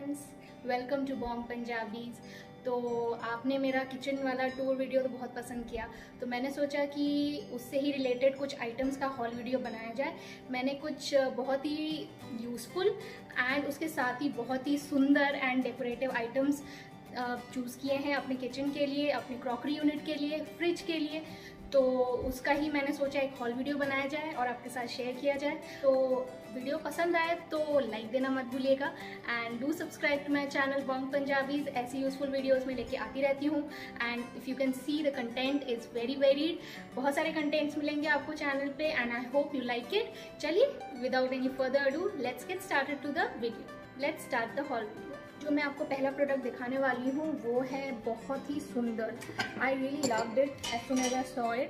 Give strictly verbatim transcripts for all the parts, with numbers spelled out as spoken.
Friends, welcome to Bong Punjabis. तो आपने मेरा किचन वाला टूर वीडियो तो बहुत पसंद किया, तो मैंने सोचा कि उससे ही रिलेटेड कुछ आइटम्स का हॉल वीडियो बनाया जाए। मैंने कुछ बहुत ही यूज़फुल एंड उसके साथ ही बहुत ही सुंदर एंड डेकोरेटिव आइटम्स चूज़ किए हैं अपने किचन के लिए, अपने क्रॉकरी यूनिट के लिए, फ्रिज के लिए। तो उसका ही मैंने सोचा एक हॉल वीडियो बनाया जाए और आपके साथ शेयर किया जाए। तो वीडियो पसंद आए तो लाइक देना मत भूलिएगा and do subscribe to my channel Bong Punjabis. ऐसी यूजफुल वीडियोस में लेके आती रहती हूँ and if you can see the content is very varied. बहुत सारे कंटेंट्स मिलेंगे आपको चैनल पे and I hope you like it. चलिए without any further ado let's get started to the video. Let's start the whole video. जो मैं आपको पहला प्रोडक्ट दिखाने वाली हूँ वो है बहुत ही सुंदर। I really loved it as soon as I saw it.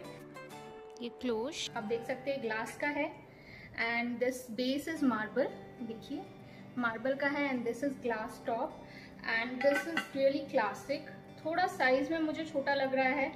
ये क्लोज आप देख सकते हैं ग्लास का है and this base is marble. देखिए मार्बल का है and this is glass top and this is really classic. थोड़ा साइज में मुझे छोटा लग रहा है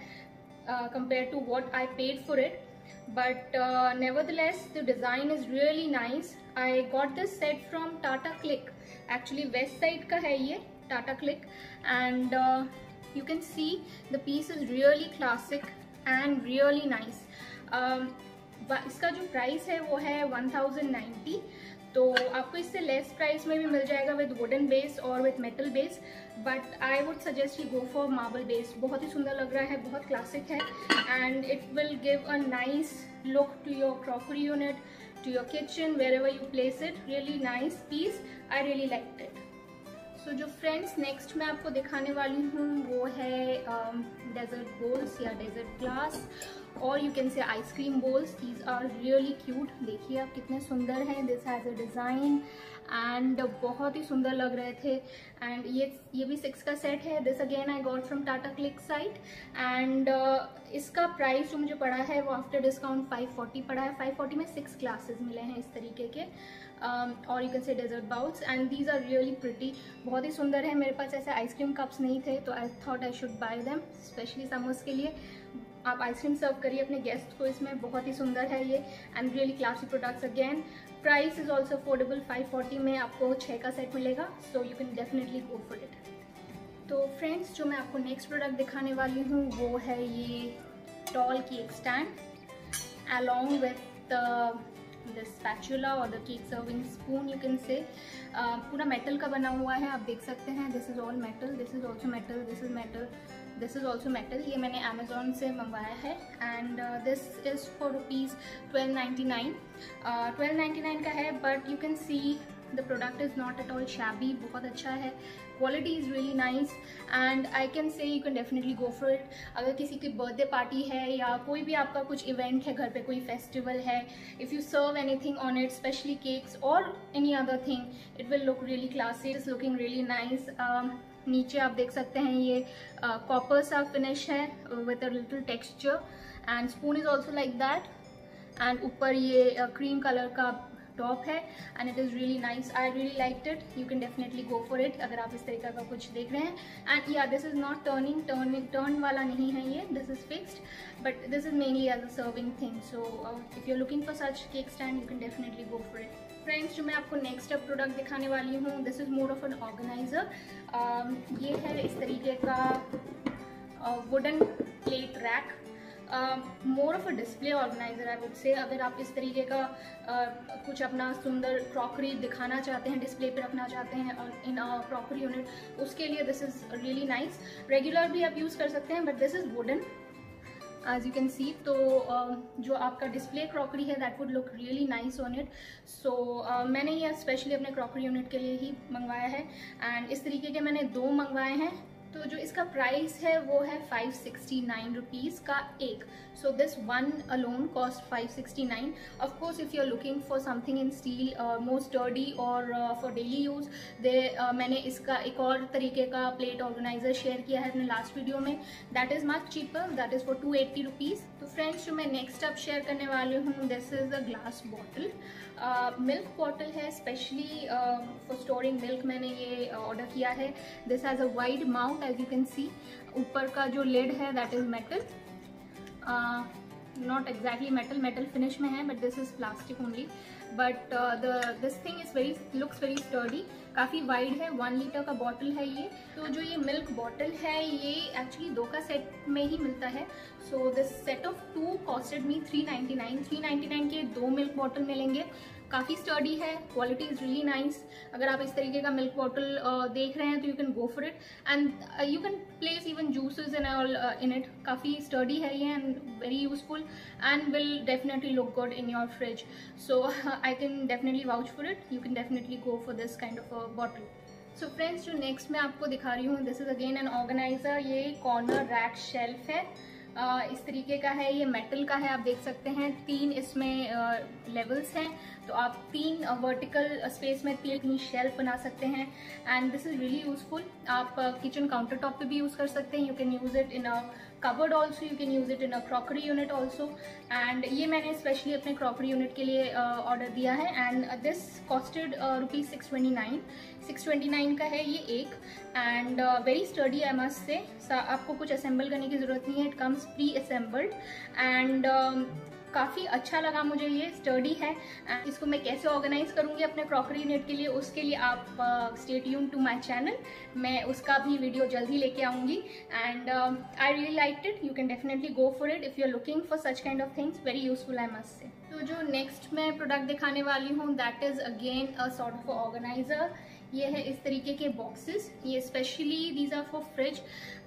compare to what I paid for it, but uh, nevertheless the design is really nice. I got this set from Tata Click. Actually west side का है ये Tata Click and uh, you can see the piece is really classic and really nice. um, इसका जो price है वो है one thousand ninety, तो आपको इससे लेस प्राइस में भी मिल जाएगा विद वुडन बेस और with metal base, but I would suggest you go for marble base. बहुत ही सुंदर लग रहा है, बहुत क्लासिक है and it will give a nice look to your crockery unit, to your kitchen, wherever you place it. Really nice piece, I really like it. So जो friends next मैं आपको दिखाने वाली हूँ वो है डेजर्ट बोल्स या dessert glass और you can say ice cream bowls. These are really cute. देखिए आप कितने सुंदर हैं। This has a design and बहुत ही सुंदर लग रहे थे एंड ये ये भी सिक्स का सेट है। This again I got from Tata CLiQ site and इसका प्राइस जो मुझे पड़ा है वो आफ्टर डिस्काउंट फाइव फोर्टी पड़ा है। फाइव फोर्टी में सिक्स ग्लासेस मिले हैं इस तरीके के और you can say dessert bowls and these are really pretty. बहुत ही सुंदर है। मेरे पास ऐसे आइसक्रीम कप्स नहीं थे तो I thought I should buy them specially summers के लिए। आप आइसक्रीम सर्व करिए अपने गेस्ट को इसमें। बहुत ही सुंदर है ये and really classy products. Again price is also affordable. Five forty में आपको छः का सेट मिलेगा, so you can definitely go for it. तो फ्रेंड्स जो मैं आपको नेक्स्ट प्रोडक्ट दिखाने वाली हूँ वो है ये tall cake stand along with the spatula और the cake serving spoon you can say. पूरा मेटल का बना हुआ है, आप देख सकते हैं। This is all metal, this is also metal, this is metal, this is also metal. ये मैंने अमेजोन से मंगवाया है and this is for rupees twelve ninety nine. Twelve ninety nine का है but you can see the product is not at all shabby. बहुत अच्छा है, quality is really nice and I can say you can definitely go for it. अगर किसी की birthday party है या कोई भी आपका कुछ इवेंट है, घर पे कोई फेस्टिवल है, if you serve anything on it, specially cakes और any other thing, it will look really classy. It's looking really nice. नीचे आप देख सकते हैं ये कॉपर सा फिनिश है with a little texture and spoon is also like that and ऊपर ये क्रीम कलर का टॉप है and it is really nice. I really liked it. You can definitely go for it अगर आप इस तरीके का कुछ देख रहे हैं। एंड या this is not turning turning turn वाला नहीं है ये, this is fixed but this is mainly as a serving thing. So if you are looking for such cake stand you can definitely go for it. Friends जो मैं आपको next अब product दिखाने वाली हूँ this is more of an organiser. ये है इस तरीके का wooden plate rack, more of a display organiser I would से। अगर आप इस तरीके का uh, कुछ अपना सुंदर क्रॉकरी दिखाना चाहते हैं, डिस्प्ले पे रखना चाहते हैं इन क्रॉकरी यूनिट, उसके लिए this is really nice. Regular भी आप यूज़ कर सकते हैं but this is wooden as you can see। तो uh, जो आपका डिस्प्ले क्रॉकरी है that would look really nice on it। so uh, मैंने ये स्पेशली अपने क्रॉकरी यूनिट के लिए ही मंगवाया है एंड इस तरीके के मैंने दो मंगवाए हैं। तो जो इसका प्राइस है वो है फाइव सिक्सटी नाइन रुपीज़ का एक। So this one alone cost five sixty nine. Of course if you are looking for something in steel more sturdy और फॉर डेली यूज़ दे मैंने इसका एक और तरीके का प्लेट ऑर्गेनाइजर शेयर किया है अपने लास्ट वीडियो में, that is much cheaper, that is for two eighty rupees. तो फ्रेंड्स जो मैं नेक्स्ट अब शेयर करने वाली हूँ this is a glass bottle. Milk bottle है स्पेशली फॉर स्टोरिंग मिल्क। मैंने ये ऑर्डर uh, किया है। This has a wide mouth as you can see. ऊपर का जो लिड है that is metal. Not exactly metal metal finish में है, but this is plastic only, but the this thing is very looks very sturdy, काफ़ी wide है, one litre का bottle है ये। तो जो ये मिल्क बॉटल है ये एक्चुअली दो का सेट में ही मिलता है। So this set of two costed me three ninety nine three ninety nine के दो मिल्क बॉटल मिलेंगे। काफ़ी स्टर्डी है, क्वालिटी इज़ रियली नाइस। अगर आप इस तरीके का मिल्क बॉटल uh, देख रहे हैं तो you can go for it, and you can place even juices in all in it. काफ़ी स्टर्डी है ये and very useful and will definitely look good in your fridge. So I can definitely vouch for it, you can definitely go for this kind of a bottle. So friends, जो next मैं आपको दिखा रही हूँ, this is again an organiser. ये corner rack shelf है, Uh, इस तरीके का है, ये मेटल का है, आप देख सकते हैं। तीन इसमें लेवल्स uh, हैं, तो आप तीन वर्टिकल uh, स्पेस में तीन शेल्फ बना सकते हैं and this is really useful. आप किचन काउंटर टॉप पे भी यूज़ कर सकते हैं। You can use it in a cupboard also, you can use it in a crockery unit also, and ये मैंने स्पेशली अपने क्रॉकरी यूनिट के लिए ऑर्डर uh, दिया है and this costed rupees six twenty nine six twenty nine का है ये एक, and very sturdy I must say. आपको कुछ असेंबल करने की ज़रूरत नहीं है, it comes pre assembled and काफ़ी अच्छा लगा मुझे, ये स्टर्डी है। एंड इसको मैं कैसे ऑर्गेनाइज करूँगी अपने क्रॉकरी यूनिट के लिए, उसके लिए आप stay tune to my channel, मैं उसका भी वीडियो जल्दी लेके आऊँगी। And I really liked it, you can definitely go for it if you are looking for such kind of things, very useful I must say. तो जो next मैं product दिखाने वाली हूँ that is again a sort of organiser. ये है इस तरीके के बॉक्सेस, ये specially these are for fridge.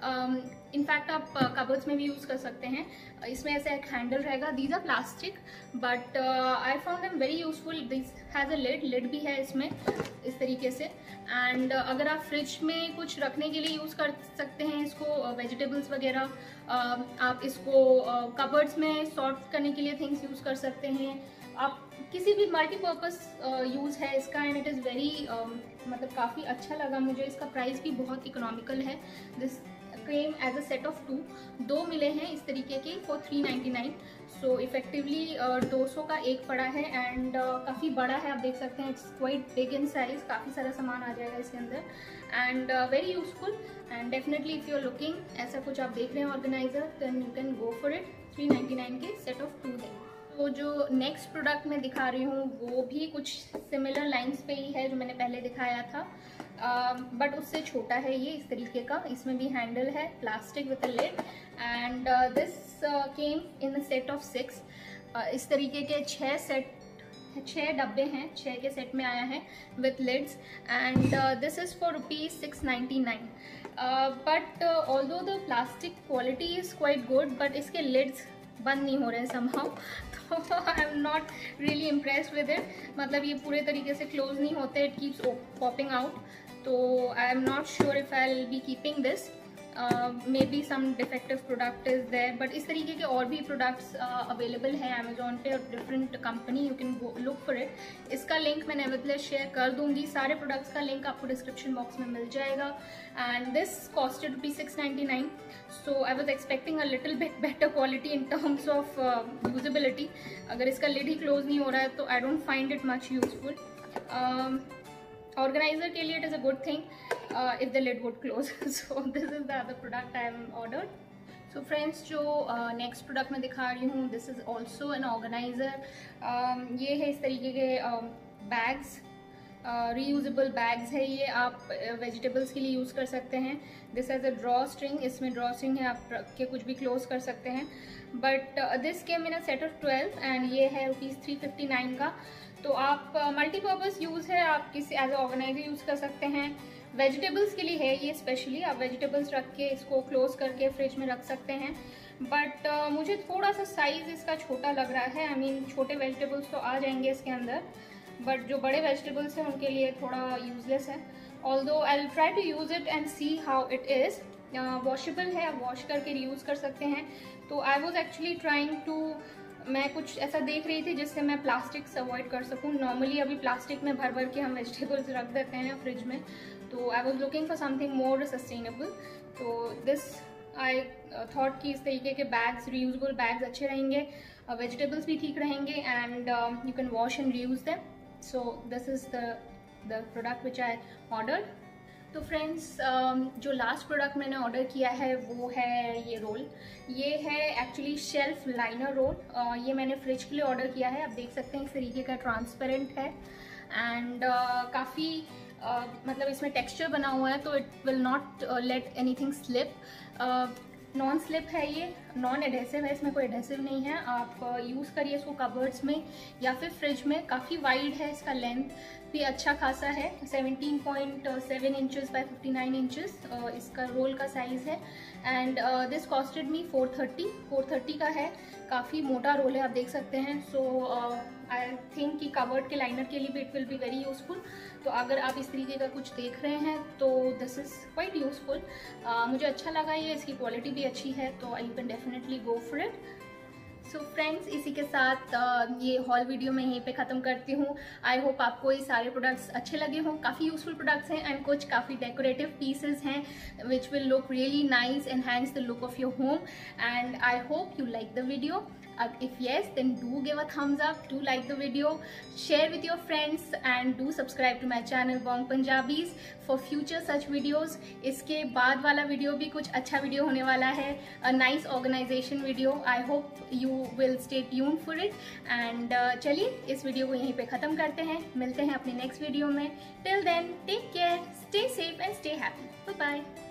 In fact आप कबर्ड्स uh, में भी यूज़ कर सकते हैं। uh, इसमें ऐसा एक हैंडल रहेगा, these are plastic but I found them very useful. This has a lid lid भी है इसमें इस तरीके से, एंड uh, अगर आप फ्रिज में कुछ रखने के लिए यूज़ कर सकते हैं इसको, वेजिटेबल्स uh, वगैरह, uh, आप इसको कबर्ड्स uh, में सॉर्ट करने के लिए थिंग्स यूज़ कर सकते हैं। आप किसी भी मल्टीपर्पज़ यूज़ है इसका, एंड इट इज़ वेरी मतलब काफ़ी अच्छा लगा मुझे। इसका प्राइस भी बहुत इकोनॉमिकल है। This came as a set of two, दो मिले हैं इस तरीके के for three ninety nine. So effectively दो सौ का एक पड़ा है एंड uh, काफ़ी बड़ा है, आप देख सकते हैं। It's quite big in size, काफ़ी सारा सामान आ जाएगा इसके अंदर and very useful and definitely if you are looking ऐसा कुछ आप देख रहे हैं organiser, then you can go for it. Three ninety nine के सेट ऑफ टू है। तो जो नेक्स्ट प्रोडक्ट मैं दिखा रही हूँ वो भी कुछ सिमिलर लाइंस पे ही है जो मैंने पहले दिखाया था, बट uh, उससे छोटा है ये इस तरीके का। इसमें भी हैंडल है, plastic with a lid, and this came in a set of six. इस तरीके के छः सेट छः डब्बे हैं, छः के सेट में आया है with lids, and this is for rupees six ninety nine. But although the plastic quality is quite good, but इसके लिड्स बंद नहीं हो रहे हैं समहाउ, तो I am not really impressed with it. मतलब ये पूरे तरीके से क्लोज नहीं होते, इट कीप्स पॉपिंग आउट, तो I am not sure if I will be keeping this. Maybe some defective product is there, but इस तरीके के और भी प्रोडक्ट्स अवेलेबल हैं अमेजोन पे और different company, you can look for it. इसका लिंक मैं नेवरदलेस शेयर कर दूंगी, सारे प्रोडक्ट्स का लिंक आपको डिस्क्रिप्शन बॉक्स में मिल जाएगा। And this costed rupees six ninety nine, so I was expecting a little bit better quality in terms of usability. अगर इसका लिड ही क्लोज नहीं हो रहा है तो I don't find it much useful. Organizer के लिए it is a good thing if the lid would close. So this is the other product I am ordered. So friends, जो नेक्स्ट uh, प्रोडक्ट मैं दिखा रही हूँ this is also an organiser. ये है इस तरीके के बैग्स, रीयूजेबल बैग्स है ये, आप वेजिटेबल्स uh, के लिए यूज़ कर सकते हैं। This has a draw string, इसमें ड्रॉ स्ट्रिंग है, आप रख के कुछ भी क्लोज कर सकते हैं। But this came in a set of twelve and ये है रुपीज़ थ्री फिफ्टी नाइन का। तो आप मल्टीपर्पज़ uh, यूज़ है, आप किसी एज ए ऑर्गेनाइजर यूज़ कर सकते हैं। वेजिटेबल्स के लिए है ये स्पेशली, आप वेजिटेबल्स रख के इसको क्लोज करके फ्रिज में रख सकते हैं। बट uh, मुझे थोड़ा सा साइज़ इसका छोटा लग रहा है। आई मीन छोटे वेजिटेबल्स तो आ जाएंगे इसके अंदर, बट जो बड़े वेजिटेबल्स हैं उनके लिए थोड़ा यूजलेस है। Although I will try to use it and see how it is. Washable है, आप वॉश करके रीयूज़ कर सकते हैं। तो I was actually trying to, मैं कुछ ऐसा देख रही थी जिससे मैं प्लास्टिक से अवॉइड कर सकूं। नॉर्मली अभी प्लास्टिक में भर भर के हम वेजिटेबल्स रख देते हैं फ्रिज में, तो I was looking for something more sustainable. तो दिस आई थॉट कि इस तरीके के बैग्स, रीयूजेबल बैग्स अच्छे रहेंगे, वेजिटेबल्स uh, भी ठीक रहेंगे, and you can wash and reuse them. So this is the the product which I ordered. तो फ्रेंड्स जो लास्ट प्रोडक्ट मैंने ऑर्डर किया है वो है ये रोल। ये है एक्चुअली शेल्फ लाइनर रोल। ये मैंने फ्रिज के लिए ऑर्डर किया है। आप देख सकते हैं इस तरीके का ट्रांसपेरेंट है एंड uh, काफ़ी uh, मतलब इसमें टेक्सचर बना हुआ है तो it will not let anything slip. Non slip है, ये नॉन एडेसिव है, इसमें कोई एडेसिव नहीं है। आप यूज़ uh, करिए इसको कबर्ड्स में या फिर फ्रिज में। काफ़ी वाइड है, इसका लेंथ भी अच्छा खासा है, seventeen point seven inches by fifty nine inches इसका रोल का साइज़ है। And this costed me four thirty four thirty का है। काफ़ी मोटा रोल है, आप देख सकते हैं। सो आई थिंक कि कवर्ड के लाइनर के लिए भी it will be very useful. तो अगर आप इस तरीके का कुछ देख रहे हैं तो दिस इज़ क्वाइट यूज़फुल। मुझे अच्छा लगा ये, इसकी क्वालिटी भी अच्छी है, तो you can definitely go for it. So friends, इसी के साथ uh, ये हॉल वीडियो मैं यहीं पे ख़त्म करती हूँ। आई होप आपको ये सारे प्रोडक्ट्स अच्छे लगे हों। काफ़ी यूजफुल प्रोडक्ट्स हैं एंड कुछ काफ़ी डेकोरेटिव पीसेस हैं which will look really nice, enhance the look of your home. And I hope you like the video. Uh, if yes, then do give a thumbs up, do like the video, share with your friends and do subscribe to my channel Bong Punjabis for future such videos. इसके बाद वाला video भी कुछ अच्छा video होने वाला है, a nice organization video. I hope you will stay tuned for it. And uh, चलिए इस वीडियो को यहीं पे ख़त्म करते हैं, मिलते हैं अपने नेक्स्ट वीडियो में. Till then, take care, stay safe and stay happy. Bye bye.